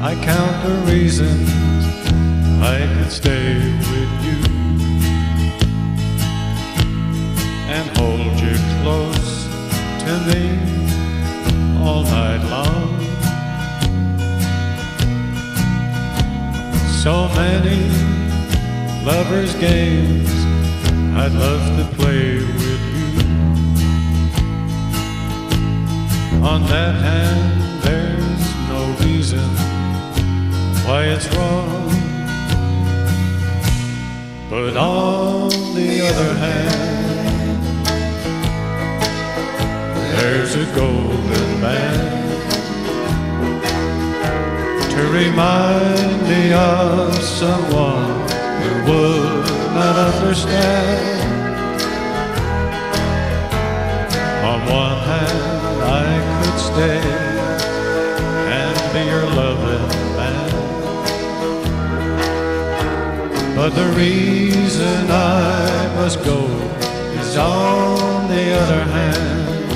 I count the reasons I could stay with you and hold you close to me all night long. So many lovers' games I'd love to play with you. On that hand, there's no reason why it's wrong. But on the other hand, there's a golden band to remind me of someone who would not understand. On one hand, I could stay and be your loving man, but the reason I must go is on the other hand.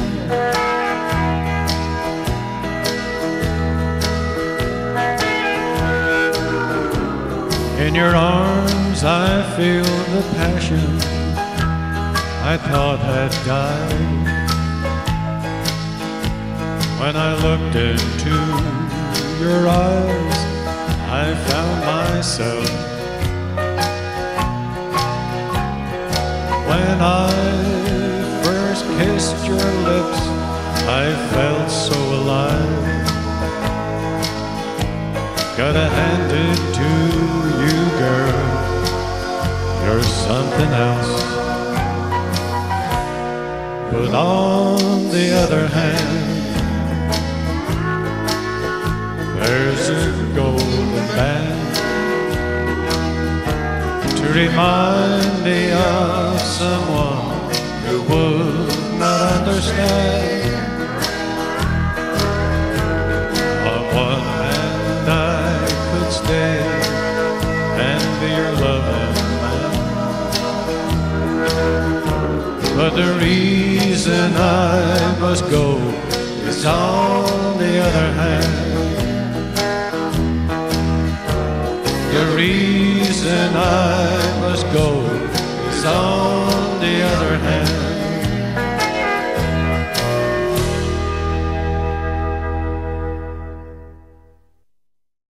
In your arms I feel the passion I thought had died. When I looked into your eyes, I found myself. When I first kissed your lips, I felt so alive. Gotta hand it to you, girl, you're something else. But on the other hand, there's a golden band to remind me of someone who would not understand. On one hand I could stay and be your loving man, but the reason I must go is on the other hand. The reason I must go is on the other hand.